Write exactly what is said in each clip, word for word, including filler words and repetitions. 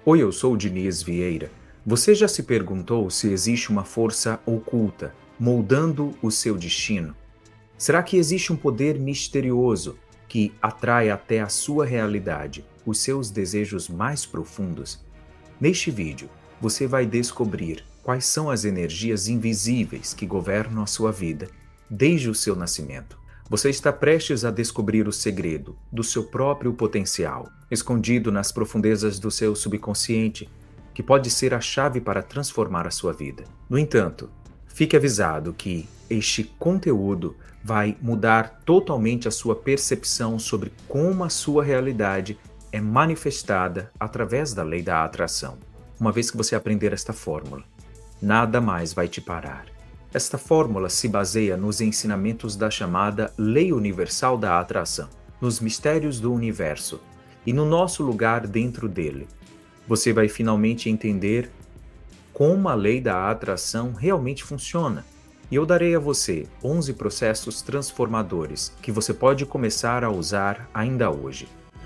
Oi, eu sou o Diniz Vieira. Você já se perguntou se existe uma força oculta moldando o seu destino? Será que existe um poder misterioso que atrai até a sua realidade os seus desejos mais profundos? Neste vídeo, você vai descobrir quais são as energias invisíveis que governam a sua vida desde o seu nascimento. Você está prestes a descobrir o segredo do seu próprio potencial, escondido nas profundezas do seu subconsciente, que pode ser a chave para transformar a sua vida. No entanto, fique avisado que este conteúdo vai mudar totalmente a sua percepção sobre como a sua realidade é manifestada através da lei da atração. Uma vez que você aprender esta fórmula, nada mais vai te parar. Esta fórmula se baseia nos ensinamentos da chamada Lei Universal da Atração, nos mistérios do universo e no nosso lugar dentro dele. Você vai finalmente entender como a lei da atração realmente funciona. E eu darei a você onze processos transformadores que você pode começar a usar ainda hoje.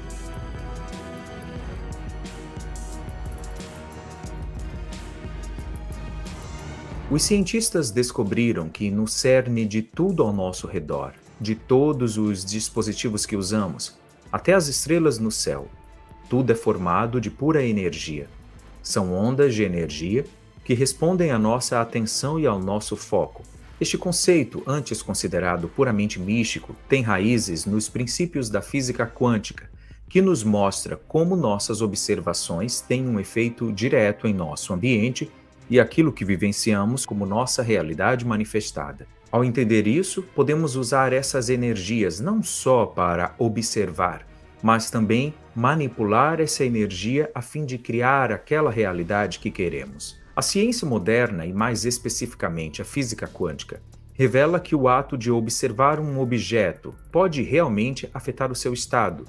Os cientistas descobriram que no cerne de tudo ao nosso redor, de todos os dispositivos que usamos, até as estrelas no céu, tudo é formado de pura energia. São ondas de energia que respondem à nossa atenção e ao nosso foco. Este conceito, antes considerado puramente místico, tem raízes nos princípios da física quântica, que nos mostra como nossas observações têm um efeito direto em nosso ambiente e aquilo que vivenciamos como nossa realidade manifestada. Ao entender isso, podemos usar essas energias não só para observar, mas também manipular essa energia a fim de criar aquela realidade que queremos. A ciência moderna, e mais especificamente a física quântica, revela que o ato de observar um objeto pode realmente afetar o seu estado,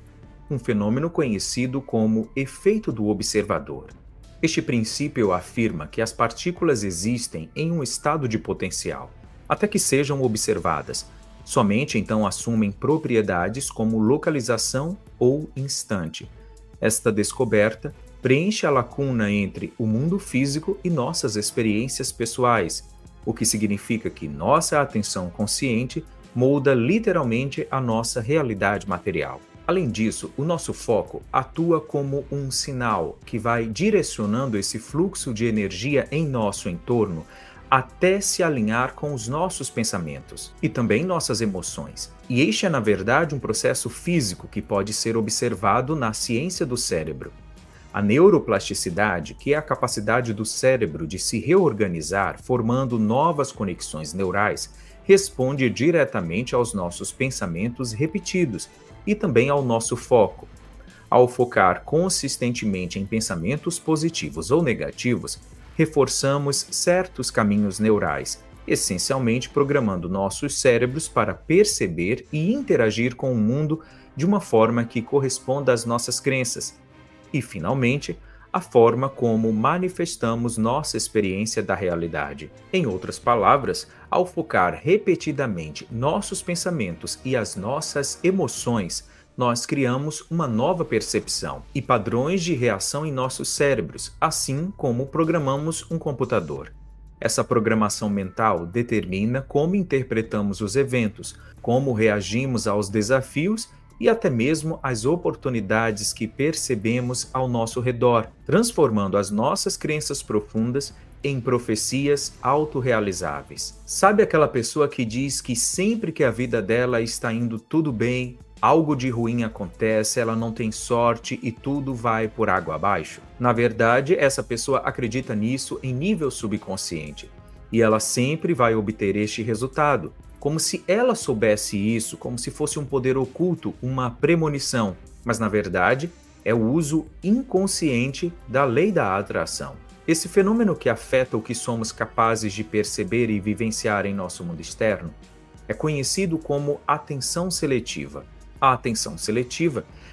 um fenômeno conhecido como efeito do observador. Este princípio afirma que as partículas existem em um estado de potencial, até que sejam observadas. Somente então assumem propriedades como localização ou instante. Esta descoberta preenche a lacuna entre o mundo físico e nossas experiências pessoais, o que significa que nossa atenção consciente molda literalmente a nossa realidade material. Além disso, o nosso foco atua como um sinal que vai direcionando esse fluxo de energia em nosso entorno até se alinhar com os nossos pensamentos e também nossas emoções. E este é, na verdade, um processo físico que pode ser observado na ciência do cérebro. A neuroplasticidade, que é a capacidade do cérebro de se reorganizar formando novas conexões neurais, responde diretamente aos nossos pensamentos repetidos e também ao nosso foco. Ao focar consistentemente em pensamentos positivos ou negativos, reforçamos certos caminhos neurais, essencialmente programando nossos cérebros para perceber e interagir com o mundo de uma forma que corresponda às nossas crenças. E, finalmente, a forma como manifestamos nossa experiência da realidade. Em outras palavras, ao focar repetidamente nossos pensamentos e as nossas emoções, nós criamos uma nova percepção e padrões de reação em nossos cérebros, assim como programamos um computador. Essa programação mental determina como interpretamos os eventos, como reagimos aos desafios e até mesmo as oportunidades que percebemos ao nosso redor, transformando as nossas crenças profundas em profecias autorrealizáveis. Sabe aquela pessoa que diz que sempre que a vida dela está indo tudo bem, algo de ruim acontece, ela não tem sorte e tudo vai por água abaixo? Na verdade, essa pessoa acredita nisso em nível subconsciente e ela sempre vai obter este resultado, como se ela soubesse isso, como se fosse um poder oculto, uma premonição, mas na verdade é o uso inconsciente da lei da atração. Esse fenômeno que afeta o que somos capazes de perceber e vivenciar em nosso mundo externo é conhecido como atenção seletiva. A atenção seletiva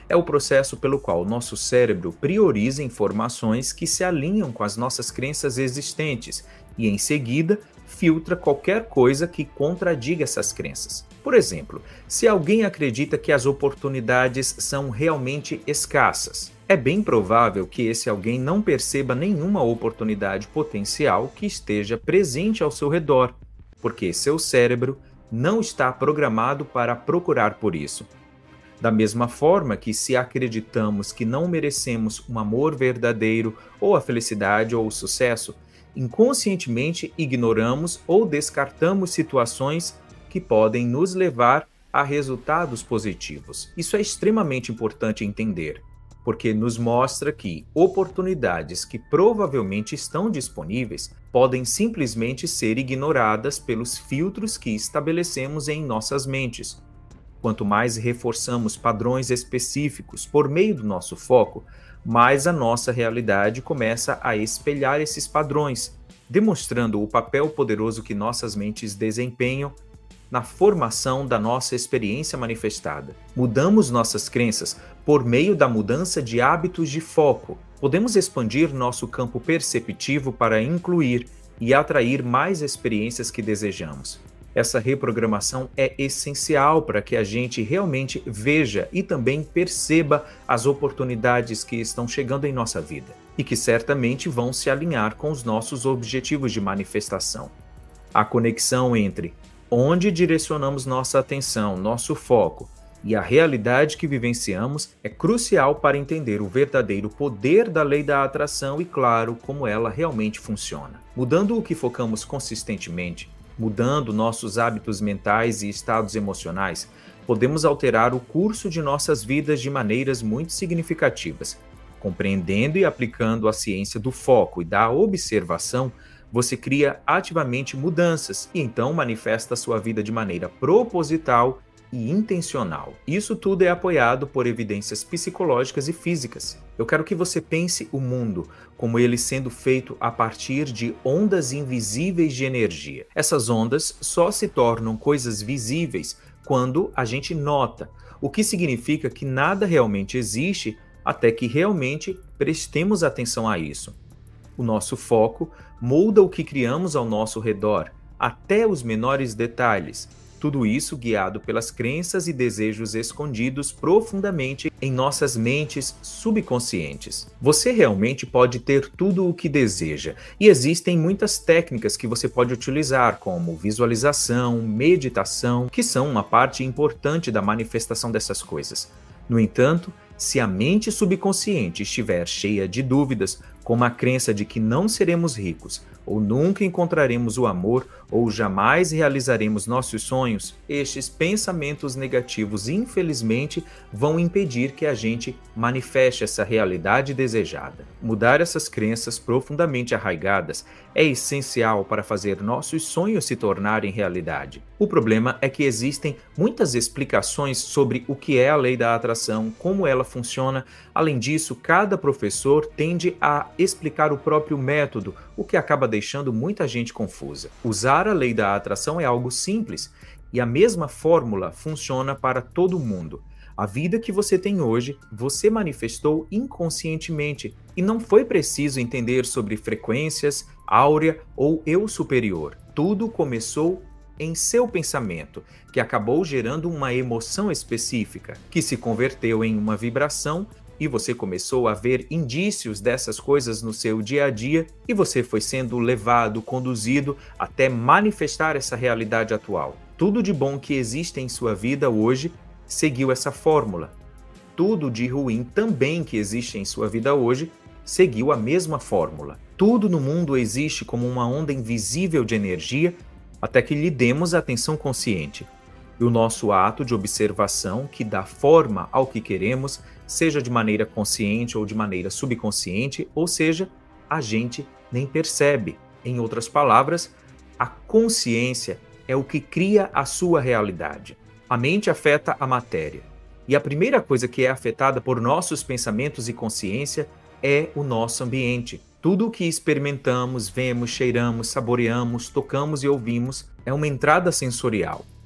é o processo pelo qual o nosso cérebro prioriza informações que se alinham com as nossas crenças existentes e, em seguida, filtra qualquer coisa que contradiga essas crenças. Por exemplo, se alguém acredita que as oportunidades são realmente escassas, é bem provável que esse alguém não perceba nenhuma oportunidade potencial que esteja presente ao seu redor, porque seu cérebro não está programado para procurar por isso. Da mesma forma que, se acreditamos que não merecemos um amor verdadeiro, ou a felicidade ou o sucesso, inconscientemente ignoramos ou descartamos situações que podem nos levar a resultados positivos. Isso é extremamente importante entender, porque nos mostra que oportunidades que provavelmente estão disponíveis podem simplesmente ser ignoradas pelos filtros que estabelecemos em nossas mentes. Quanto mais reforçamos padrões específicos por meio do nosso foco, mais a nossa realidade começa a espelhar esses padrões, demonstrando o papel poderoso que nossas mentes desempenham na formação da nossa experiência manifestada. Mudamos nossas crenças por meio da mudança de hábitos de foco. Podemos expandir nosso campo perceptivo para incluir e atrair mais experiências que desejamos. Essa reprogramação é essencial para que a gente realmente veja e também perceba as oportunidades que estão chegando em nossa vida e que certamente vão se alinhar com os nossos objetivos de manifestação. A conexão entre onde direcionamos nossa atenção, nosso foco e a realidade que vivenciamos é crucial para entender o verdadeiro poder da lei da atração e, claro, como ela realmente funciona. Mudando o que focamos consistentemente, mudando nossos hábitos mentais e estados emocionais, podemos alterar o curso de nossas vidas de maneiras muito significativas. Compreendendo e aplicando a ciência do foco e da observação, você cria ativamente mudanças e então manifesta sua vida de maneira proposital e intencional. Isso tudo é apoiado por evidências psicológicas e físicas. Eu quero que você pense o mundo como ele sendo feito a partir de ondas invisíveis de energia. Essas ondas só se tornam coisas visíveis quando a gente nota, o que significa que nada realmente existe até que realmente prestemos atenção a isso. O nosso foco molda o que criamos ao nosso redor, até os menores detalhes. Tudo isso guiado pelas crenças e desejos escondidos profundamente em nossas mentes subconscientes. Você realmente pode ter tudo o que deseja, e existem muitas técnicas que você pode utilizar, como visualização, meditação, que são uma parte importante da manifestação dessas coisas. No entanto, se a mente subconsciente estiver cheia de dúvidas, como a crença de que não seremos ricos, ou nunca encontraremos o amor, ou jamais realizaremos nossos sonhos, estes pensamentos negativos, infelizmente, vão impedir que a gente manifeste essa realidade desejada. Mudar essas crenças profundamente arraigadas é essencial para fazer nossos sonhos se tornarem realidade. O problema é que existem muitas explicações sobre o que é a lei da atração, como ela funciona. Além disso, cada professor tende a explicar o próprio método, o que acaba deixando muita gente confusa. Usar a lei da atração é algo simples e a mesma fórmula funciona para todo mundo. A vida que você tem hoje, você manifestou inconscientemente e não foi preciso entender sobre frequências, áurea ou eu superior. Tudo começou em seu pensamento, que acabou gerando uma emoção específica, que se converteu em uma vibração e você começou a ver indícios dessas coisas no seu dia a dia e você foi sendo levado, conduzido até manifestar essa realidade atual. Tudo de bom que existe em sua vida hoje seguiu essa fórmula. Tudo de ruim também que existe em sua vida hoje seguiu a mesma fórmula. Tudo no mundo existe como uma onda invisível de energia até que lhe demos atenção consciente. E o nosso ato de observação que dá forma ao que queremos, seja de maneira consciente ou de maneira subconsciente, ou seja, a gente nem percebe. Em outras palavras, a consciência é o que cria a sua realidade. A mente afeta a matéria. E a primeira coisa que é afetada por nossos pensamentos e consciência é o nosso ambiente. Tudo o que experimentamos, vemos, cheiramos, saboreamos, tocamos e ouvimos é uma entrada sensorial.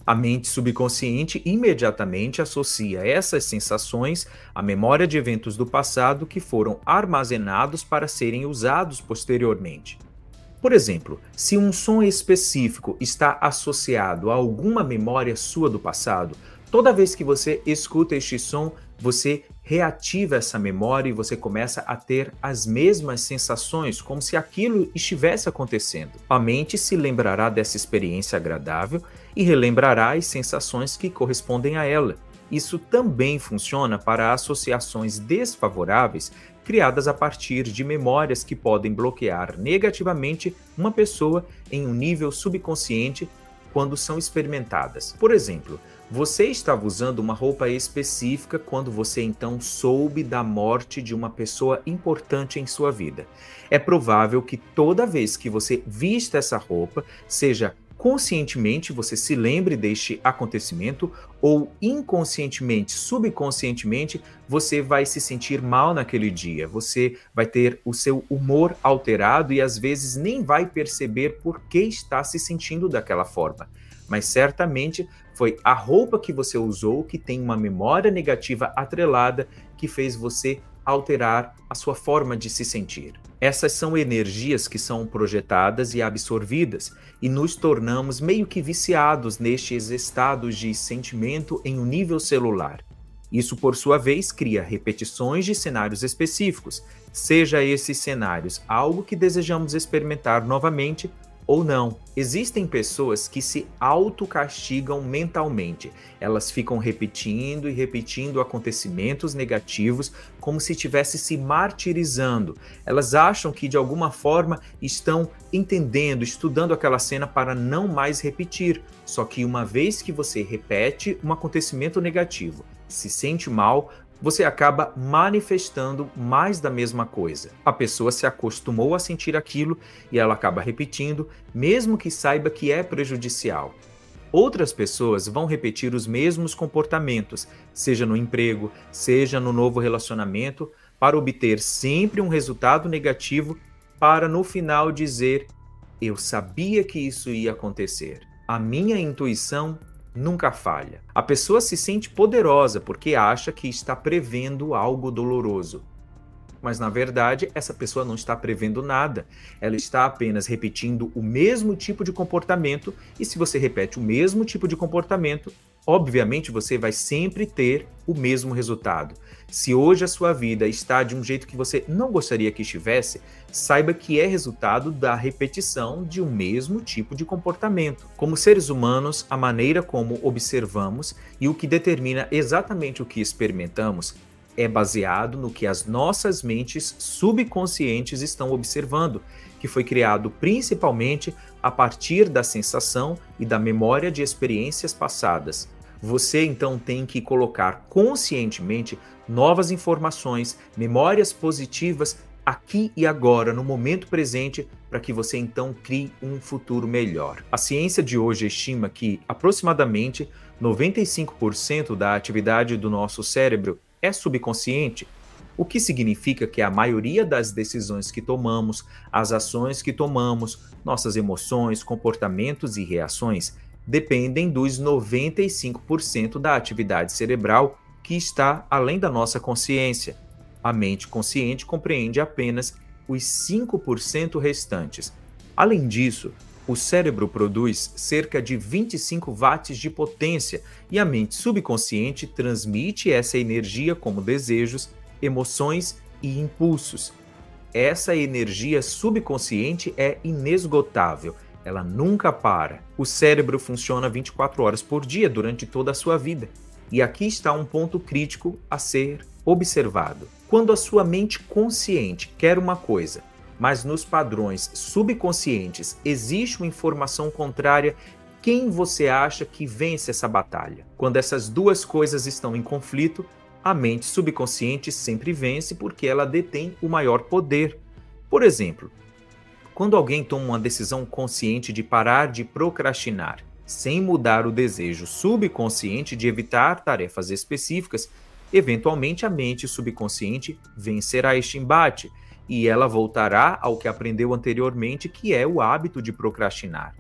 A mente subconsciente imediatamente associa essas sensações à memória de eventos do passado que foram armazenados para serem usados posteriormente. Por exemplo, se um som específico está associado a alguma memória sua do passado, toda vez que você escuta este som, você reativa essa memória e você começa a ter as mesmas sensações, como se aquilo estivesse acontecendo. A mente se lembrará dessa experiência agradável e relembrará as sensações que correspondem a ela. Isso também funciona para associações desfavoráveis criadas a partir de memórias que podem bloquear negativamente uma pessoa em um nível subconsciente quando são experimentadas. Por exemplo, você estava usando uma roupa específica quando você então soube da morte de uma pessoa importante em sua vida. É provável que toda vez que você vista essa roupa, seja conscientemente você se lembre deste acontecimento ou inconscientemente, subconscientemente, você vai se sentir mal naquele dia. Você vai ter o seu humor alterado e às vezes nem vai perceber por que está se sentindo daquela forma. Mas certamente foi a roupa que você usou que tem uma memória negativa atrelada que fez você alterar a sua forma de se sentir. Essas são energias que são projetadas e absorvidas e nos tornamos meio que viciados nestes estados de sentimento em um nível celular. Isso, por sua vez, cria repetições de cenários específicos, seja esses cenários algo que desejamos experimentar novamente ou não. Existem pessoas que se autocastigam mentalmente. Elas ficam repetindo e repetindo acontecimentos negativos como se estivesse se martirizando. Elas acham que de alguma forma estão entendendo, estudando aquela cena para não mais repetir. Só que uma vez que você repete um acontecimento negativo, se sente mal, você acaba manifestando mais da mesma coisa. A pessoa se acostumou a sentir aquilo e ela acaba repetindo, mesmo que saiba que é prejudicial. Outras pessoas vão repetir os mesmos comportamentos, seja no emprego, seja no novo relacionamento, para obter sempre um resultado negativo, para no final dizer: eu sabia que isso ia acontecer. A minha intuição nunca falha. A pessoa se sente poderosa porque acha que está prevendo algo doloroso. Mas, na verdade, essa pessoa não está prevendo nada. Ela está apenas repetindo o mesmo tipo de comportamento e se você repete o mesmo tipo de comportamento, obviamente você vai sempre ter o mesmo resultado. Se hoje a sua vida está de um jeito que você não gostaria que estivesse, saiba que é resultado da repetição de um mesmo tipo de comportamento. Como seres humanos, a maneira como observamos e o que determina exatamente o que experimentamos é baseado no que as nossas mentes subconscientes estão observando, que foi criado principalmente a partir da sensação e da memória de experiências passadas. Você então tem que colocar conscientemente novas informações, memórias positivas aqui e agora, no momento presente, para que você então crie um futuro melhor. A ciência de hoje estima que aproximadamente noventa e cinco por cento da atividade do nosso cérebro é subconsciente, o que significa que a maioria das decisões que tomamos, as ações que tomamos, nossas emoções, comportamentos e reações dependem dos noventa e cinco por cento da atividade cerebral que está além da nossa consciência. A mente consciente compreende apenas os cinco por cento restantes. Além disso, o cérebro produz cerca de vinte e cinco watts de potência e a mente subconsciente transmite essa energia como desejos, emoções e impulsos. Essa energia subconsciente é inesgotável, ela nunca para. O cérebro funciona vinte e quatro horas por dia durante toda a sua vida. E aqui está um ponto crítico a ser observado. Quando a sua mente consciente quer uma coisa, mas nos padrões subconscientes existe uma informação contrária, quem você acha que vence essa batalha? Quando essas duas coisas estão em conflito, a mente subconsciente sempre vence porque ela detém o maior poder. Por exemplo, quando alguém toma uma decisão consciente de parar de procrastinar, sem mudar o desejo subconsciente de evitar tarefas específicas, eventualmente a mente subconsciente vencerá este embate e ela voltará ao que aprendeu anteriormente, que é o hábito de procrastinar.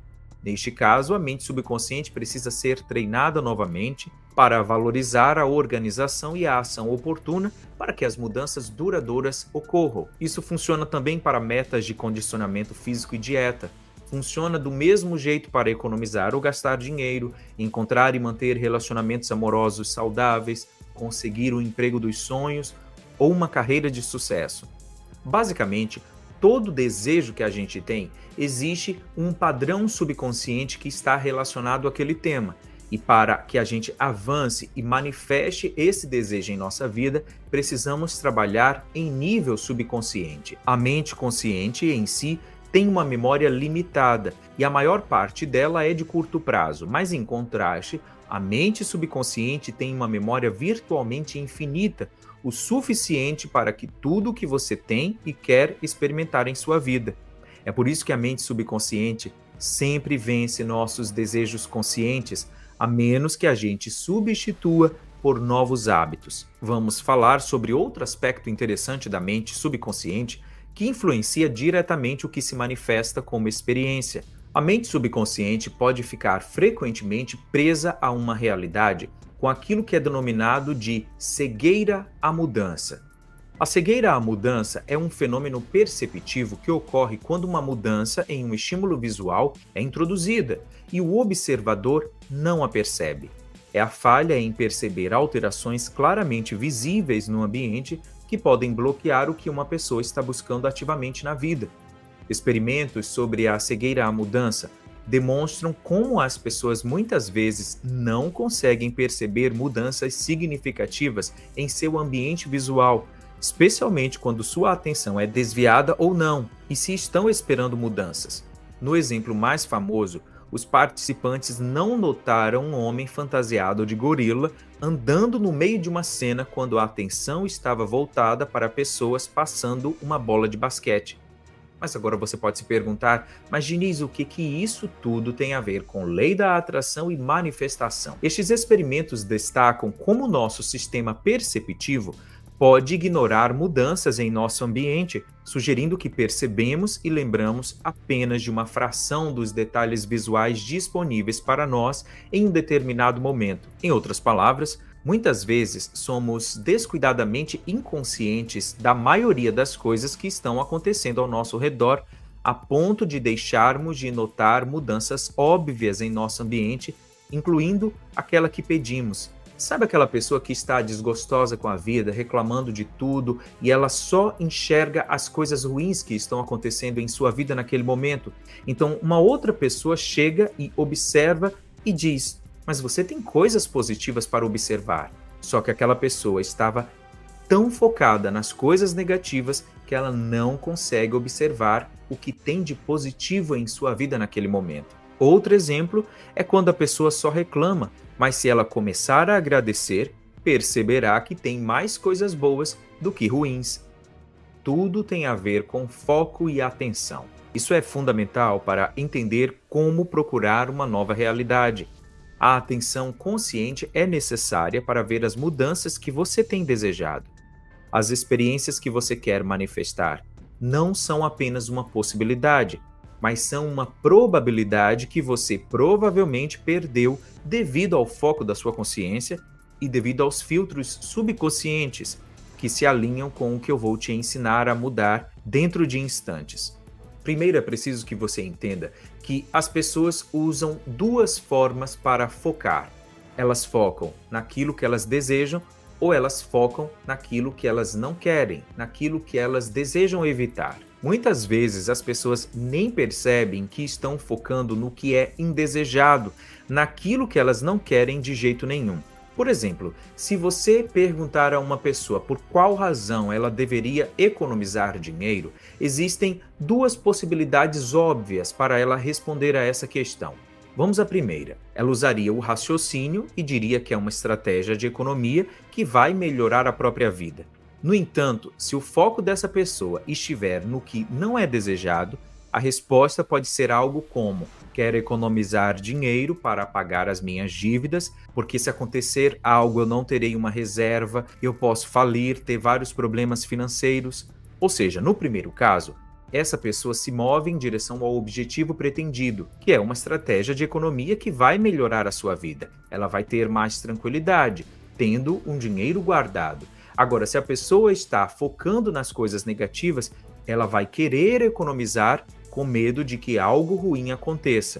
Neste caso, a mente subconsciente precisa ser treinada novamente para valorizar a organização e a ação oportuna para que as mudanças duradouras ocorram. Isso funciona também para metas de condicionamento físico e dieta. Funciona do mesmo jeito para economizar ou gastar dinheiro, encontrar e manter relacionamentos amorosos saudáveis, conseguir o emprego dos sonhos ou uma carreira de sucesso. Basicamente, todo desejo que a gente tem, existe um padrão subconsciente que está relacionado àquele tema. E para que a gente avance e manifeste esse desejo em nossa vida, precisamos trabalhar em nível subconsciente. A mente consciente em si tem uma memória limitada e a maior parte dela é de curto prazo, mas em contraste, a mente subconsciente tem uma memória virtualmente infinita, o suficiente para que tudo o que você tem e quer experimentar em sua vida. É por isso que a mente subconsciente sempre vence nossos desejos conscientes, a menos que a gente substitua por novos hábitos. Vamos falar sobre outro aspecto interessante da mente subconsciente que influencia diretamente o que se manifesta como experiência. A mente subconsciente pode ficar frequentemente presa a uma realidade com aquilo que é denominado de cegueira à mudança. A cegueira à mudança é um fenômeno perceptivo que ocorre quando uma mudança em um estímulo visual é introduzida e o observador não a percebe. É a falha em perceber alterações claramente visíveis no ambiente que podem bloquear o que uma pessoa está buscando ativamente na vida. Experimentos sobre a cegueira à mudança demonstram como as pessoas muitas vezes não conseguem perceber mudanças significativas em seu ambiente visual, especialmente quando sua atenção é desviada ou não, e se estão esperando mudanças. No exemplo mais famoso, os participantes não notaram um homem fantasiado de gorila andando no meio de uma cena quando a atenção estava voltada para pessoas passando uma bola de basquete. Mas agora você pode se perguntar, mas Diniz, o que que isso tudo tem a ver com lei da atração e manifestação? Estes experimentos destacam como o nosso sistema perceptivo pode ignorar mudanças em nosso ambiente, sugerindo que percebemos e lembramos apenas de uma fração dos detalhes visuais disponíveis para nós em um determinado momento. Em outras palavras, muitas vezes somos descuidadamente inconscientes da maioria das coisas que estão acontecendo ao nosso redor, a ponto de deixarmos de notar mudanças óbvias em nosso ambiente, incluindo aquela que pedimos. Sabe aquela pessoa que está desgostosa com a vida, reclamando de tudo, e ela só enxerga as coisas ruins que estão acontecendo em sua vida naquele momento? Então, uma outra pessoa chega e observa e diz: mas você tem coisas positivas para observar. Só que aquela pessoa estava tão focada nas coisas negativas que ela não consegue observar o que tem de positivo em sua vida naquele momento. Outro exemplo é quando a pessoa só reclama, mas se ela começar a agradecer, perceberá que tem mais coisas boas do que ruins. Tudo tem a ver com foco e atenção. Isso é fundamental para entender como procurar uma nova realidade. A atenção consciente é necessária para ver as mudanças que você tem desejado. As experiências que você quer manifestar não são apenas uma possibilidade, mas são uma probabilidade que você provavelmente perdeu devido ao foco da sua consciência e devido aos filtros subconscientes que se alinham com o que eu vou te ensinar a mudar dentro de instantes. Primeiro é preciso que você entenda que as pessoas usam duas formas para focar. Elas focam naquilo que elas desejam ou elas focam naquilo que elas não querem, naquilo que elas desejam evitar. Muitas vezes as pessoas nem percebem que estão focando no que é indesejado, naquilo que elas não querem de jeito nenhum. Por exemplo, se você perguntar a uma pessoa por qual razão ela deveria economizar dinheiro, existem duas possibilidades óbvias para ela responder a essa questão. Vamos à primeira. Ela usaria o raciocínio e diria que é uma estratégia de economia que vai melhorar a própria vida. No entanto, se o foco dessa pessoa estiver no que não é desejado, a resposta pode ser algo como: quero economizar dinheiro para pagar as minhas dívidas, porque se acontecer algo eu não terei uma reserva, eu posso falir, ter vários problemas financeiros. Ou seja, no primeiro caso, essa pessoa se move em direção ao objetivo pretendido, que é uma estratégia de economia que vai melhorar a sua vida. Ela vai ter mais tranquilidade, tendo um dinheiro guardado. Agora, se a pessoa está focando nas coisas negativas, ela vai querer economizar com medo de que algo ruim aconteça.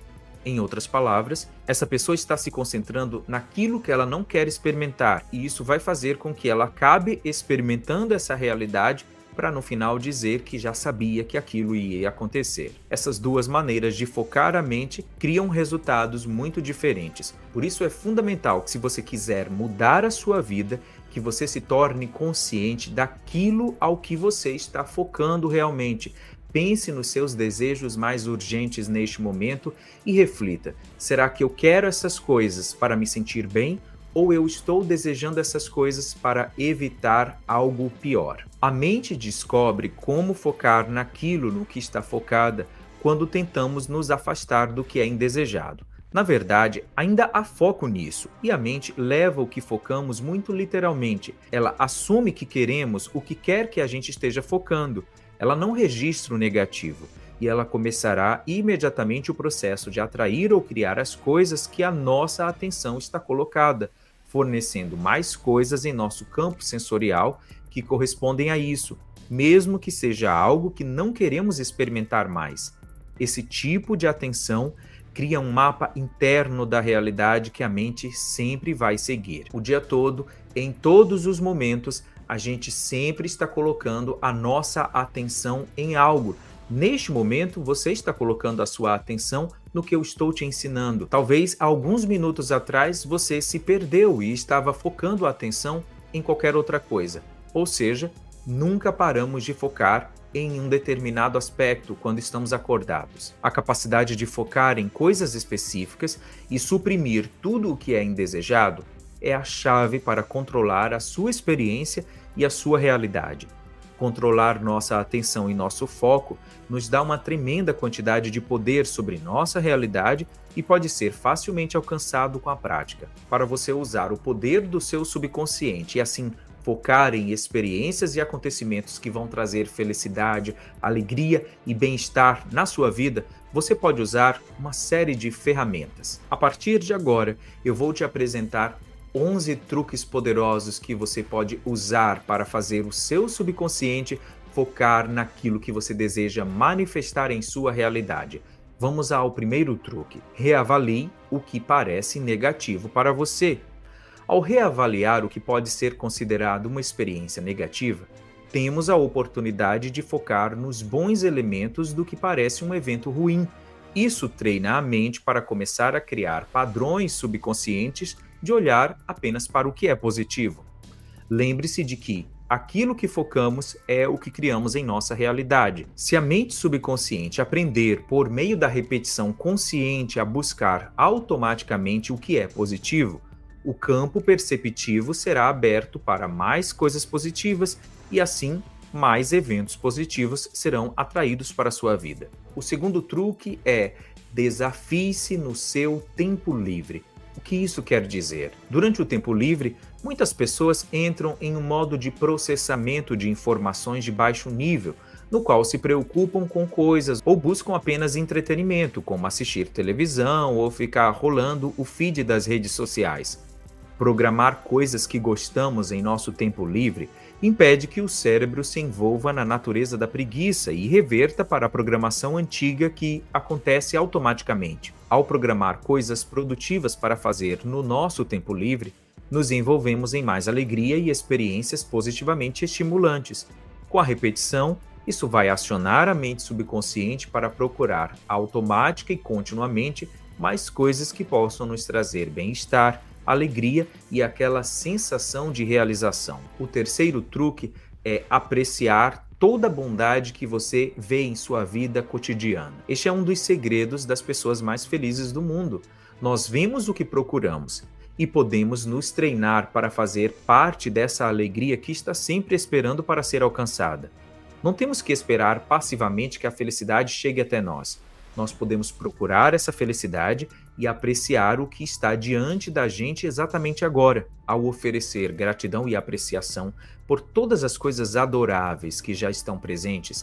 Em outras palavras, essa pessoa está se concentrando naquilo que ela não quer experimentar, e isso vai fazer com que ela acabe experimentando essa realidade para no final dizer que já sabia que aquilo ia acontecer. Essas duas maneiras de focar a mente criam resultados muito diferentes. Por isso é fundamental que, se você quiser mudar a sua vida, que você se torne consciente daquilo ao que você está focando realmente. Pense nos seus desejos mais urgentes neste momento e reflita: será que eu quero essas coisas para me sentir bem, ou eu estou desejando essas coisas para evitar algo pior? A mente descobre como focar naquilo no que está focada quando tentamos nos afastar do que é indesejado. Na verdade, ainda há foco nisso, e a mente leva o que focamos muito literalmente. Ela assume que queremos o que quer que a gente esteja focando. Ela não registra o negativo, e ela começará imediatamente o processo de atrair ou criar as coisas que a nossa atenção está colocada, fornecendo mais coisas em nosso campo sensorial que correspondem a isso, mesmo que seja algo que não queremos experimentar mais. Esse tipo de atenção cria um mapa interno da realidade que a mente sempre vai seguir. O dia todo, em todos os momentos, a gente sempre está colocando a nossa atenção em algo. Neste momento, você está colocando a sua atenção no que eu estou te ensinando. Talvez alguns minutos atrás você se perdeu e estava focando a atenção em qualquer outra coisa. Ou seja, nunca paramos de focar em um determinado aspecto quando estamos acordados. A capacidade de focar em coisas específicas e suprimir tudo o que é indesejado é a chave para controlar a sua experiência e a sua realidade. Controlar nossa atenção e nosso foco nos dá uma tremenda quantidade de poder sobre nossa realidade e pode ser facilmente alcançado com a prática. Para você usar o poder do seu subconsciente e assim focar em experiências e acontecimentos que vão trazer felicidade, alegria e bem-estar na sua vida, você pode usar uma série de ferramentas. A partir de agora, eu vou te apresentar onze truques poderosos que você pode usar para fazer o seu subconsciente focar naquilo que você deseja manifestar em sua realidade. Vamos ao primeiro truque. Reavalie o que parece negativo para você. Ao reavaliar o que pode ser considerado uma experiência negativa, temos a oportunidade de focar nos bons elementos do que parece um evento ruim. Isso treina a mente para começar a criar padrões subconscientes de olhar apenas para o que é positivo. Lembre-se de que aquilo que focamos é o que criamos em nossa realidade. Se a mente subconsciente aprender por meio da repetição consciente a buscar automaticamente o que é positivo, o campo perceptivo será aberto para mais coisas positivas e assim mais eventos positivos serão atraídos para a sua vida. O segundo truque é: desafie-se no seu tempo livre. O que isso quer dizer? Durante o tempo livre, muitas pessoas entram em um modo de processamento de informações de baixo nível, no qual se preocupam com coisas ou buscam apenas entretenimento, como assistir televisão ou ficar rolando o feed das redes sociais. Programar coisas que gostamos em nosso tempo livre impede que o cérebro se envolva na natureza da preguiça e reverta para a programação antiga que acontece automaticamente. Ao programar coisas produtivas para fazer no nosso tempo livre, nos envolvemos em mais alegria e experiências positivamente estimulantes. Com a repetição, isso vai acionar a mente subconsciente para procurar automática e continuamente mais coisas que possam nos trazer bem-estar, alegria e aquela sensação de realização. O terceiro truque é apreciar toda a bondade que você vê em sua vida cotidiana. Este é um dos segredos das pessoas mais felizes do mundo. Nós vemos o que procuramos e podemos nos treinar para fazer parte dessa alegria que está sempre esperando para ser alcançada. Não temos que esperar passivamente que a felicidade chegue até nós. Nós podemos procurar essa felicidade e apreciar o que está diante da gente exatamente agora. Ao oferecer gratidão e apreciação por todas as coisas adoráveis que já estão presentes,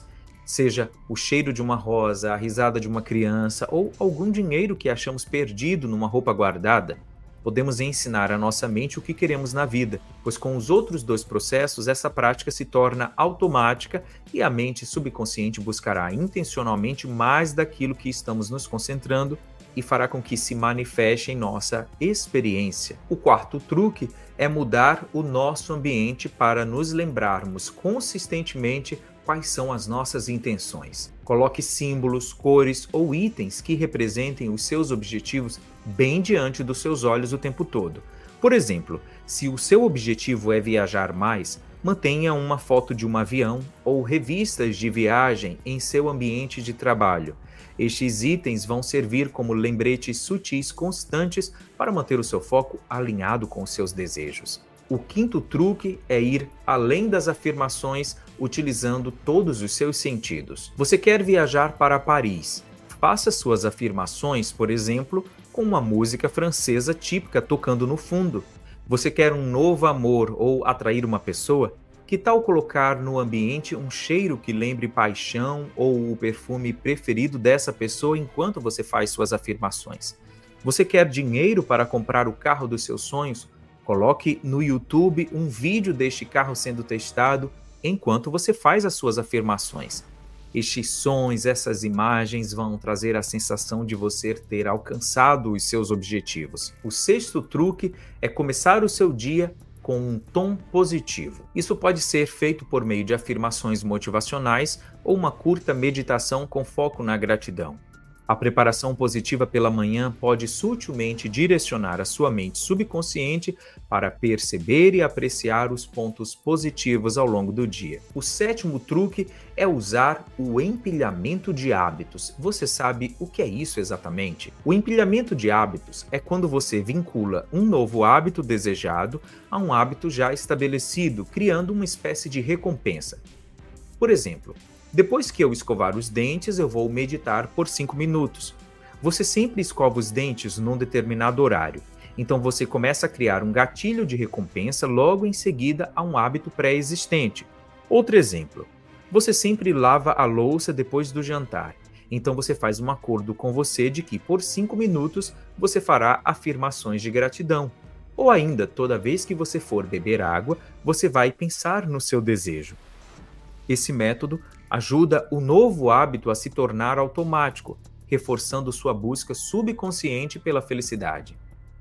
Seja o cheiro de uma rosa, a risada de uma criança ou algum dinheiro que achamos perdido numa roupa guardada, podemos ensinar à nossa mente o que queremos na vida, pois com os outros dois processos essa prática se torna automática e a mente subconsciente buscará intencionalmente mais daquilo que estamos nos concentrando e fará com que se manifeste em nossa experiência. O quarto truque é mudar o nosso ambiente para nos lembrarmos consistentemente quais são as nossas intenções. Coloque símbolos, cores ou itens que representem os seus objetivos bem diante dos seus olhos o tempo todo. Por exemplo, se o seu objetivo é viajar mais, mantenha uma foto de um avião ou revistas de viagem em seu ambiente de trabalho. Estes itens vão servir como lembretes sutis constantes para manter o seu foco alinhado com os seus desejos. O quinto truque é ir além das afirmações utilizando todos os seus sentidos. Você quer viajar para Paris? Faça suas afirmações, por exemplo, com uma música francesa típica tocando no fundo. Você quer um novo amor ou atrair uma pessoa? Que tal colocar no ambiente um cheiro que lembre paixão ou o perfume preferido dessa pessoa enquanto você faz suas afirmações? Você quer dinheiro para comprar o carro dos seus sonhos? Coloque no YouTube um vídeo deste carro sendo testado enquanto você faz as suas afirmações. Estes sons, essas imagens vão trazer a sensação de você ter alcançado os seus objetivos. O sexto truque é começar o seu dia com um tom positivo. Isso pode ser feito por meio de afirmações motivacionais ou uma curta meditação com foco na gratidão. A preparação positiva pela manhã pode sutilmente direcionar a sua mente subconsciente para perceber e apreciar os pontos positivos ao longo do dia. O sétimo truque é usar o empilhamento de hábitos. Você sabe o que é isso exatamente? O empilhamento de hábitos é quando você vincula um novo hábito desejado a um hábito já estabelecido, criando uma espécie de recompensa. Por exemplo, depois que eu escovar os dentes, eu vou meditar por cinco minutos. Você sempre escova os dentes num determinado horário, então você começa a criar um gatilho de recompensa logo em seguida a um hábito pré-existente. Outro exemplo, você sempre lava a louça depois do jantar, então você faz um acordo com você de que por cinco minutos você fará afirmações de gratidão. Ou ainda, toda vez que você for beber água, você vai pensar no seu desejo. Esse método ajuda o novo hábito a se tornar automático, reforçando sua busca subconsciente pela felicidade.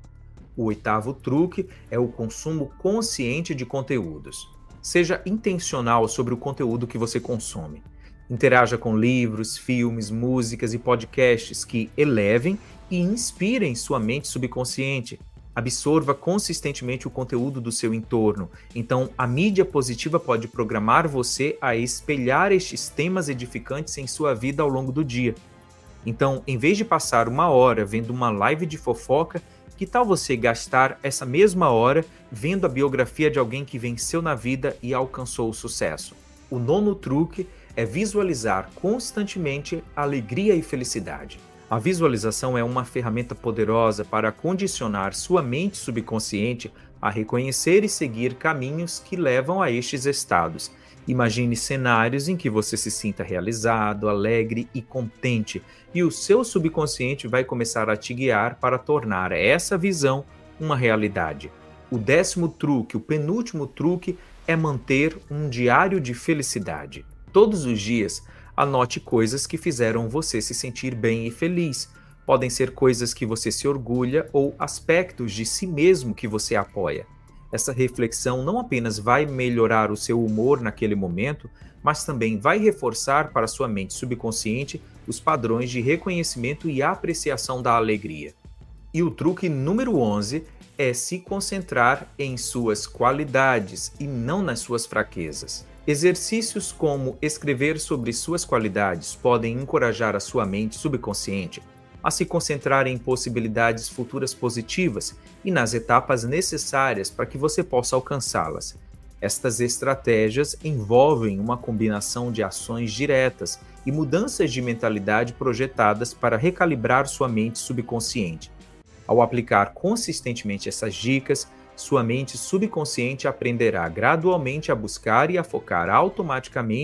O oitavo truque é o consumo consciente de conteúdos. Seja intencional sobre o conteúdo que você consome. Interaja com livros, filmes, músicas e podcasts que elevem e inspirem sua mente subconsciente. Absorva consistentemente o conteúdo do seu entorno. Então, a mídia positiva pode programar você a espelhar estes temas edificantes em sua vida ao longo do dia. Então, em vez de passar uma hora vendo uma live de fofoca, que tal você gastar essa mesma hora vendo a biografia de alguém que venceu na vida e alcançou o sucesso? O nono truque é visualizar constantemente alegria e felicidade. A visualização é uma ferramenta poderosa para condicionar sua mente subconsciente a reconhecer e seguir caminhos que levam a estes estados. Imagine cenários em que você se sinta realizado, alegre e contente, e o seu subconsciente vai começar a te guiar para tornar essa visão uma realidade. O décimo truque, o penúltimo truque, é manter um diário de felicidade. Todos os dias, anote coisas que fizeram você se sentir bem e feliz. Podem ser coisas que você se orgulha ou aspectos de si mesmo que você apoia. Essa reflexão não apenas vai melhorar o seu humor naquele momento, mas também vai reforçar para sua mente subconsciente os padrões de reconhecimento e apreciação da alegria. E o truque número onze é se concentrar em suas qualidades e não nas suas fraquezas. Exercícios como escrever sobre suas qualidades podem encorajar a sua mente subconsciente a se concentrar em possibilidades futuras positivas e nas etapas necessárias para que você possa alcançá-las. Estas estratégias envolvem uma combinação de ações diretas e mudanças de mentalidade projetadas para recalibrar sua mente subconsciente. Ao aplicar consistentemente essas dicas, sua mente subconsciente aprenderá gradualmente a buscar e a focar automaticamente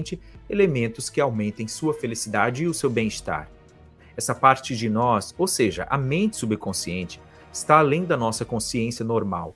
elementos que aumentem sua felicidade e o seu bem-estar. Essa parte de nós, ou seja, a mente subconsciente, está além da nossa consciência normal.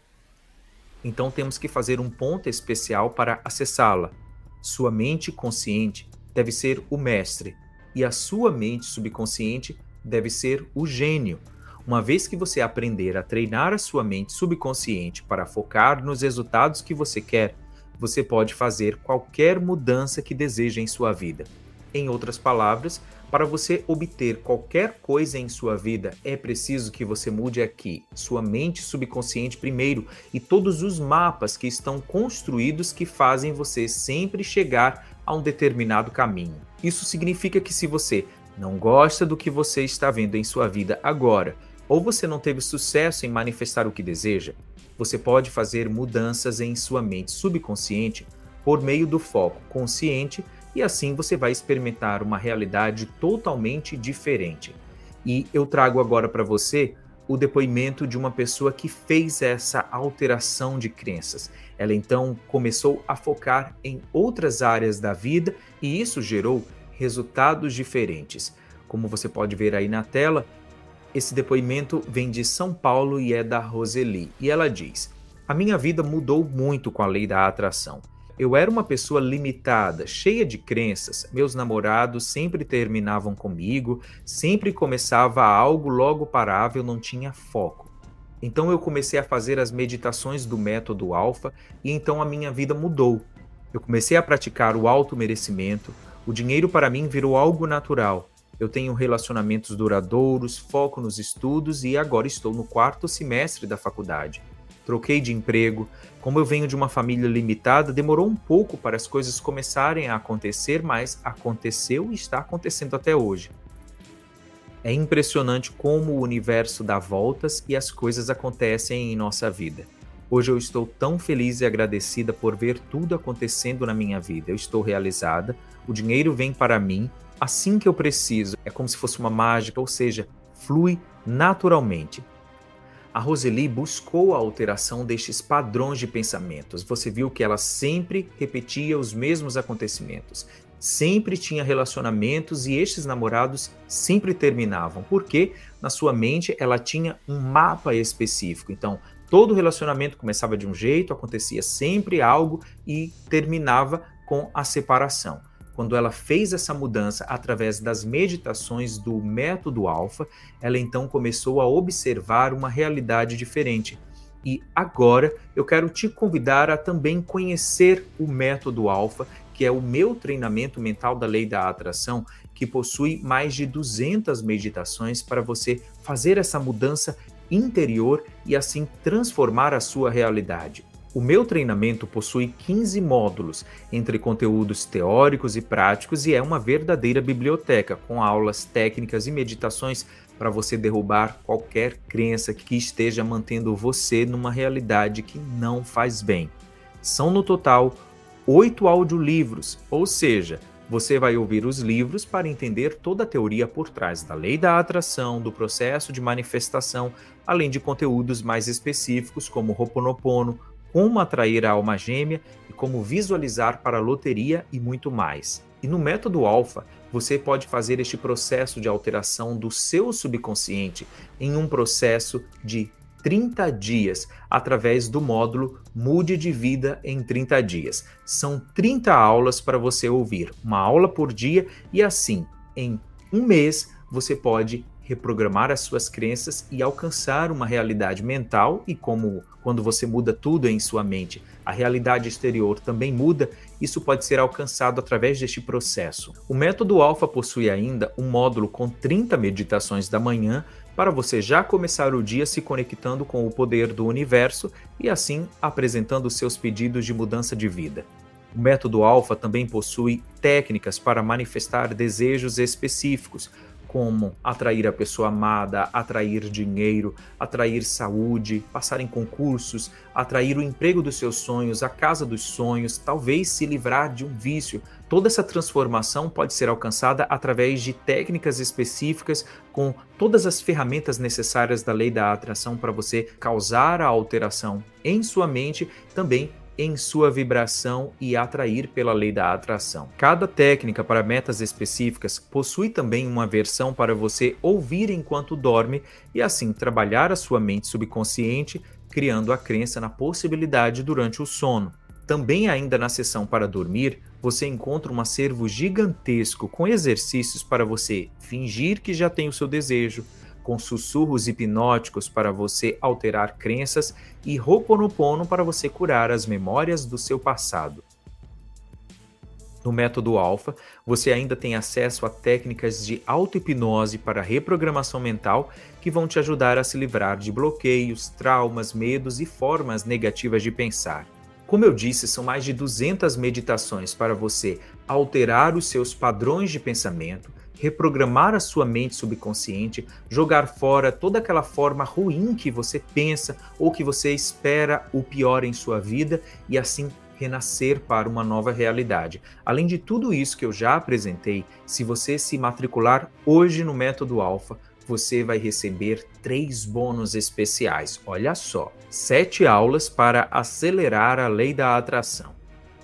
Então temos que fazer um ponto especial para acessá-la. Sua mente consciente deve ser o mestre e a sua mente subconsciente deve ser o gênio. Uma vez que você aprender a treinar a sua mente subconsciente para focar nos resultados que você quer, você pode fazer qualquer mudança que deseja em sua vida. Em outras palavras, para você obter qualquer coisa em sua vida, é preciso que você mude aqui, sua mente subconsciente primeiro, e todos os mapas que estão construídos que fazem você sempre chegar a um determinado caminho. Isso significa que se você não gosta do que você está vendo em sua vida agora, ou você não teve sucesso em manifestar o que deseja, você pode fazer mudanças em sua mente subconsciente por meio do foco consciente e assim você vai experimentar uma realidade totalmente diferente. E eu trago agora para você o depoimento de uma pessoa que fez essa alteração de crenças. Ela então começou a focar em outras áreas da vida e isso gerou resultados diferentes. Como você pode ver aí na tela, esse depoimento vem de São Paulo e é da Roseli. E ela diz: "A minha vida mudou muito com a lei da atração. Eu era uma pessoa limitada, cheia de crenças. Meus namorados sempre terminavam comigo, sempre começava algo, logo parava, eu não tinha foco. Então eu comecei a fazer as meditações do método Alpha e então a minha vida mudou. Eu comecei a praticar o auto-merecimento, o dinheiro para mim virou algo natural. Eu tenho relacionamentos duradouros, foco nos estudos e agora estou no quarto semestre da faculdade. Troquei de emprego. Como eu venho de uma família limitada, demorou um pouco para as coisas começarem a acontecer, mas aconteceu e está acontecendo até hoje. É impressionante como o universo dá voltas e as coisas acontecem em nossa vida. Hoje eu estou tão feliz e agradecida por ver tudo acontecendo na minha vida. Eu estou realizada, o dinheiro vem para mim assim que eu preciso. É como se fosse uma mágica, ou seja, flui naturalmente." A Roseli buscou a alteração destes padrões de pensamentos. Você viu que ela sempre repetia os mesmos acontecimentos. Sempre tinha relacionamentos e estes namorados sempre terminavam. Porque na sua mente ela tinha um mapa específico. Então, todo relacionamento começava de um jeito, acontecia sempre algo e terminava com a separação. Quando ela fez essa mudança através das meditações do método Alpha, ela então começou a observar uma realidade diferente. E agora eu quero te convidar a também conhecer o método Alpha, que é o meu treinamento mental da lei da atração, que possui mais de duzentas meditações para você fazer essa mudança interior e assim transformar a sua realidade. O meu treinamento possui quinze módulos, entre conteúdos teóricos e práticos, e é uma verdadeira biblioteca, com aulas técnicas e meditações para você derrubar qualquer crença que esteja mantendo você numa realidade que não faz bem. São no total oito audiolivros, ou seja, você vai ouvir os livros para entender toda a teoria por trás da lei da atração, do processo de manifestação, além de conteúdos mais específicos como Ho'oponopono, como atrair a alma gêmea e como visualizar para a loteria e muito mais. E no método Alpha, você pode fazer este processo de alteração do seu subconsciente em um processo de trinta dias, através do módulo Mude de Vida em trinta dias. São trinta aulas para você ouvir, uma aula por dia, e assim, em um mês, você pode reprogramar as suas crenças e alcançar uma realidade mental. E como quando você muda tudo em sua mente, a realidade exterior também muda, isso pode ser alcançado através deste processo. O método Alpha possui ainda um módulo com trinta meditações da manhã para você já começar o dia se conectando com o poder do universo e assim apresentando seus pedidos de mudança de vida. O método Alpha também possui técnicas para manifestar desejos específicos, como atrair a pessoa amada, atrair dinheiro, atrair saúde, passar em concursos, atrair o emprego dos seus sonhos, a casa dos sonhos, talvez se livrar de um vício. Toda essa transformação pode ser alcançada através de técnicas específicas com todas as ferramentas necessárias da lei da atração para você causar a alteração em sua mente, também em sua vibração e atrair pela lei da atração. Cada técnica para metas específicas possui também uma versão para você ouvir enquanto dorme e assim trabalhar a sua mente subconsciente, criando a crença na possibilidade durante o sono. Também ainda na sessão para dormir, você encontra um acervo gigantesco com exercícios para você fingir que já tem o seu desejo, com sussurros hipnóticos para você alterar crenças e Ho'oponopono para você curar as memórias do seu passado. No método Alpha, você ainda tem acesso a técnicas de auto-hipnose para reprogramação mental que vão te ajudar a se livrar de bloqueios, traumas, medos e formas negativas de pensar. Como eu disse, são mais de duzentas meditações para você alterar os seus padrões de pensamento, reprogramar a sua mente subconsciente, jogar fora toda aquela forma ruim que você pensa ou que você espera o pior em sua vida e assim renascer para uma nova realidade. Além de tudo isso que eu já apresentei, se você se matricular hoje no método Alpha, você vai receber três bônus especiais. Olha só, sete aulas para acelerar a lei da atração,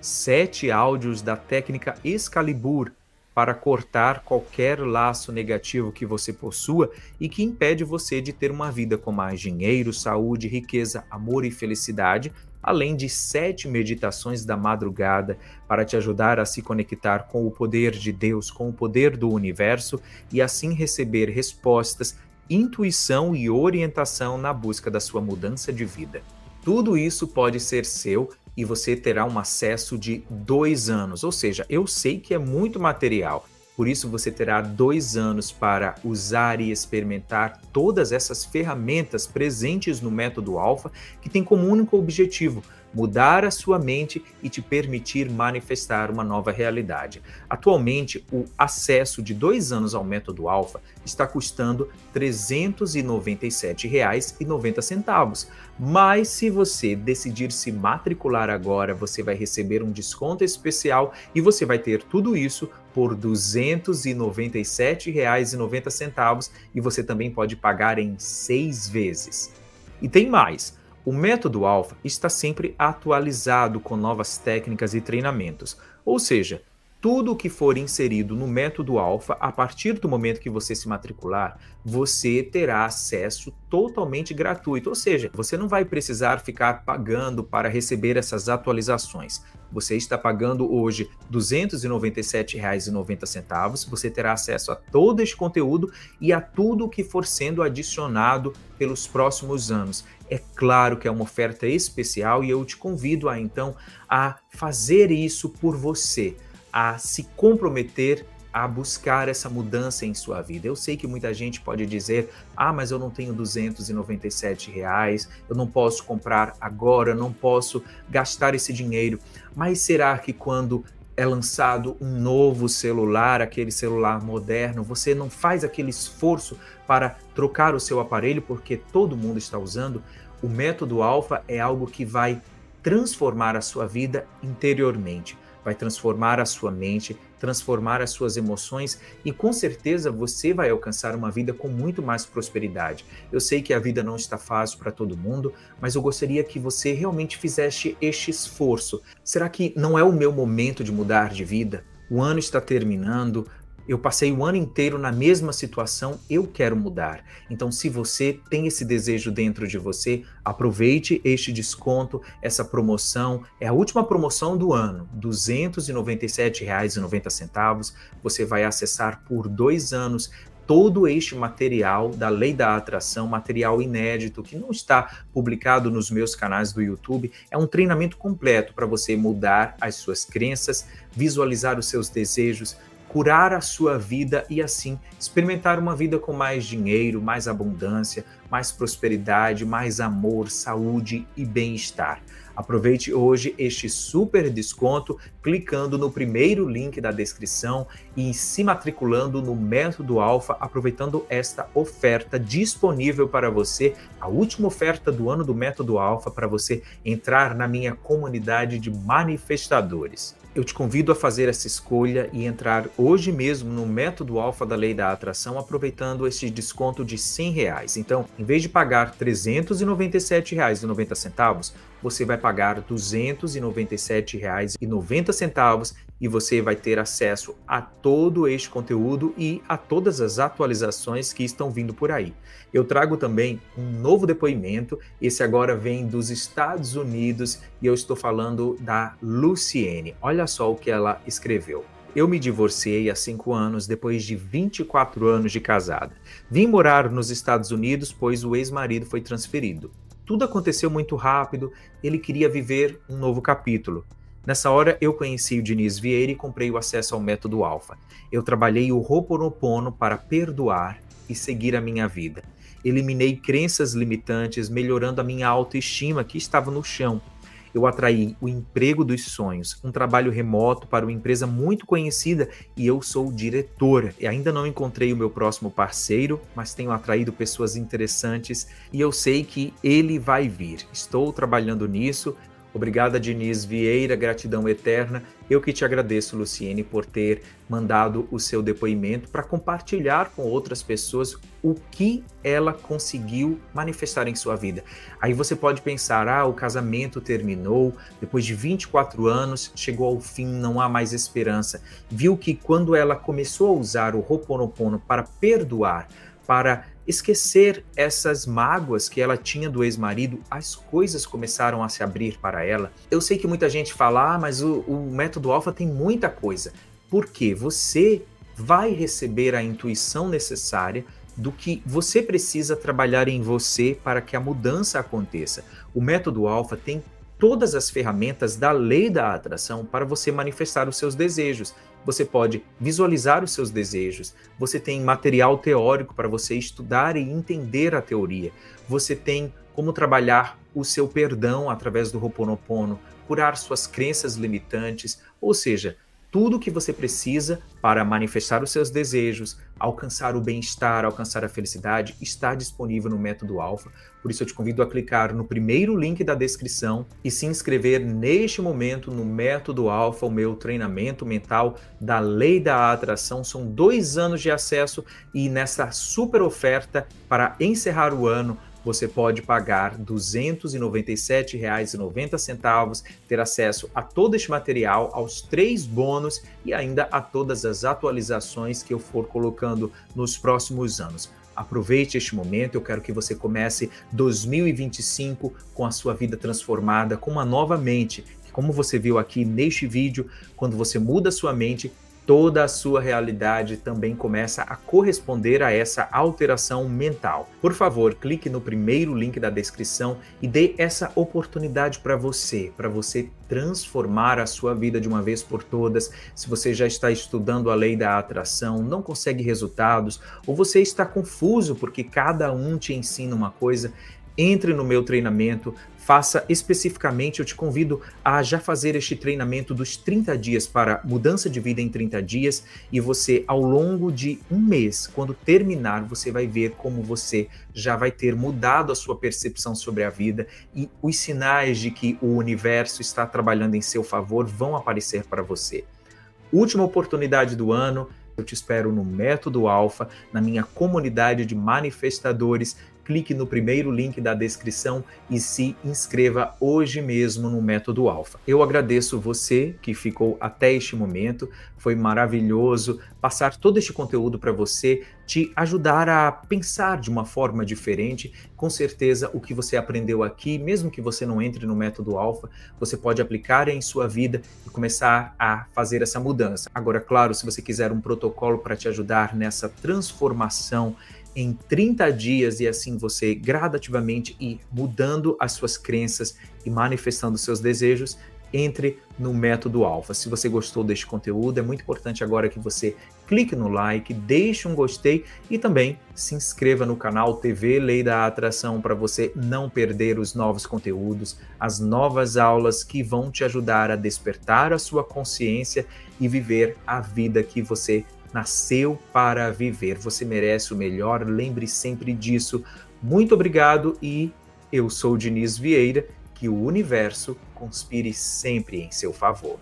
sete áudios da técnica Excalibur para cortar qualquer laço negativo que você possua e que impede você de ter uma vida com mais dinheiro, saúde, riqueza, amor e felicidade, além de sete meditações da madrugada para te ajudar a se conectar com o poder de Deus, com o poder do universo e assim receber respostas, intuição e orientação na busca da sua mudança de vida. Tudo isso pode ser seu e você terá um acesso de dois anos, ou seja, eu sei que é muito material, por isso você terá dois anos para usar e experimentar todas essas ferramentas presentes no método Alpha, que tem como único objetivo mudar a sua mente e te permitir manifestar uma nova realidade. Atualmente, o acesso de dois anos ao método Alpha está custando trezentos e noventa e sete reais e noventa centavos. Mas se você decidir se matricular agora, você vai receber um desconto especial e você vai ter tudo isso por duzentos e noventa e sete reais e noventa centavos e você também pode pagar em seis vezes. E tem mais! O método Alpha está sempre atualizado com novas técnicas e treinamentos, ou seja, tudo o que for inserido no método Alpha, a partir do momento que você se matricular, você terá acesso totalmente gratuito, ou seja, você não vai precisar ficar pagando para receber essas atualizações. Você está pagando hoje duzentos e noventa e sete reais e noventa centavos, você terá acesso a todo este conteúdo e a tudo o que for sendo adicionado pelos próximos anos. É claro que é uma oferta especial e eu te convido a então a fazer isso por você, a se comprometer a buscar essa mudança em sua vida. Eu sei que muita gente pode dizer, ah, mas eu não tenho duzentos e noventa e sete reais, eu não posso comprar agora, eu não posso gastar esse dinheiro. Mas será que quando é lançado um novo celular, aquele celular moderno, você não faz aquele esforço para trocar o seu aparelho porque todo mundo está usando? O método Alpha é algo que vai transformar a sua vida interiormente, vai transformar a sua mente, transformar as suas emoções e com certeza você vai alcançar uma vida com muito mais prosperidade. Eu sei que a vida não está fácil para todo mundo, mas eu gostaria que você realmente fizesse este esforço. Será que não é o meu momento de mudar de vida? O ano está terminando, eu passei o ano inteiro na mesma situação, eu quero mudar. Então, se você tem esse desejo dentro de você, aproveite este desconto, essa promoção. É a última promoção do ano, duzentos e noventa e sete reais e noventa centavos. Você vai acessar por dois anos todo este material da Lei da Atração, material inédito que não está publicado nos meus canais do YouTube. É um treinamento completo para você mudar as suas crenças, visualizar os seus desejos, curar a sua vida e assim experimentar uma vida com mais dinheiro, mais abundância, mais prosperidade, mais amor, saúde e bem-estar. Aproveite hoje este super desconto clicando no primeiro link da descrição e se matriculando no Método Alpha, aproveitando esta oferta disponível para você, a última oferta do ano do Método Alpha para você entrar na minha comunidade de manifestadores. Eu te convido a fazer essa escolha e entrar hoje mesmo no Método Alpha da Lei da Atração, aproveitando esse desconto de cem reais. Então, em vez de pagar trezentos e noventa e sete reais e noventa centavos, você vai pagar duzentos e noventa e sete reais e noventa centavos e você vai ter acesso a todo este conteúdo e a todas as atualizações que estão vindo por aí. Eu trago também um novo depoimento, esse agora vem dos Estados Unidos e eu estou falando da Luciene. Olha só o que ela escreveu. Eu me divorciei há cinco anos, depois de vinte e quatro anos de casada. Vim morar nos Estados Unidos, pois o ex-marido foi transferido. Tudo aconteceu muito rápido, ele queria viver um novo capítulo. Nessa hora, eu conheci o Diniz Vieira e comprei o acesso ao método Alpha. Eu trabalhei o Ho'oponopono para perdoar e seguir a minha vida. Eliminei crenças limitantes, melhorando a minha autoestima que estava no chão. Eu atraí o emprego dos sonhos, um trabalho remoto para uma empresa muito conhecida e eu sou diretora. E ainda não encontrei o meu próximo parceiro, mas tenho atraído pessoas interessantes e eu sei que ele vai vir. Estou trabalhando nisso. Obrigada, Diniz Vieira, gratidão eterna. Eu que te agradeço, Luciene, por ter mandado o seu depoimento para compartilhar com outras pessoas o que ela conseguiu manifestar em sua vida. Aí você pode pensar, ah, o casamento terminou, depois de vinte e quatro anos, chegou ao fim, não há mais esperança. Viu que quando ela começou a usar o Ho'oponopono para perdoar, para esquecer essas mágoas que ela tinha do ex-marido, as coisas começaram a se abrir para ela. Eu sei que muita gente fala, ah, mas o, o método Alpha tem muita coisa. Por quê? Você vai receber a intuição necessária do que você precisa trabalhar em você para que a mudança aconteça. O método Alpha tem todas as ferramentas da lei da atração para você manifestar os seus desejos. Você pode visualizar os seus desejos, você tem material teórico para você estudar e entender a teoria, você tem como trabalhar o seu perdão através do Ho'oponopono, curar suas crenças limitantes, ou seja, tudo o que você precisa para manifestar os seus desejos, alcançar o bem-estar, alcançar a felicidade, está disponível no método Alpha. Por isso eu te convido a clicar no primeiro link da descrição e se inscrever neste momento no método Alpha, o meu treinamento mental da lei da atração. São dois anos de acesso e nessa super oferta para encerrar o ano, você pode pagar duzentos e noventa e sete reais e noventa centavos, ter acesso a todo este material, aos três bônus e ainda a todas as atualizações que eu for colocando nos próximos anos. Aproveite este momento, eu quero que você comece dois mil e vinte e cinco com a sua vida transformada, com uma nova mente. Como você viu aqui neste vídeo, quando você muda a sua mente, toda a sua realidade também começa a corresponder a essa alteração mental. Por favor, clique no primeiro link da descrição e dê essa oportunidade para você, para você transformar a sua vida de uma vez por todas. Se você já está estudando a lei da atração, não consegue resultados, ou você está confuso porque cada um te ensina uma coisa, entre no meu treinamento, faça especificamente, eu te convido a já fazer este treinamento dos trinta dias para mudança de vida em trinta dias e você, ao longo de um mês, quando terminar, você vai ver como você já vai ter mudado a sua percepção sobre a vida e os sinais de que o universo está trabalhando em seu favor vão aparecer para você. Última oportunidade do ano, eu te espero no Método Alpha, na minha comunidade de manifestadores. Clique no primeiro link da descrição e se inscreva hoje mesmo no Método Alpha. Eu agradeço você que ficou até este momento, foi maravilhoso passar todo este conteúdo para você, te ajudar a pensar de uma forma diferente. Com certeza o que você aprendeu aqui, mesmo que você não entre no Método Alpha, você pode aplicar em sua vida e começar a fazer essa mudança. Agora, claro, se você quiser um protocolo para te ajudar nessa transformação em trinta dias e assim você gradativamente ir mudando as suas crenças e manifestando seus desejos, entre no Método Alpha. Se você gostou deste conteúdo, é muito importante agora que você clique no like, deixe um gostei e também se inscreva no canal T V Lei da Atração para você não perder os novos conteúdos, as novas aulas que vão te ajudar a despertar a sua consciência e viver a vida que você nasceu para viver. Você merece o melhor, lembre sempre disso. Muito obrigado e eu sou o Diniz Vieira, que o universo conspire sempre em seu favor.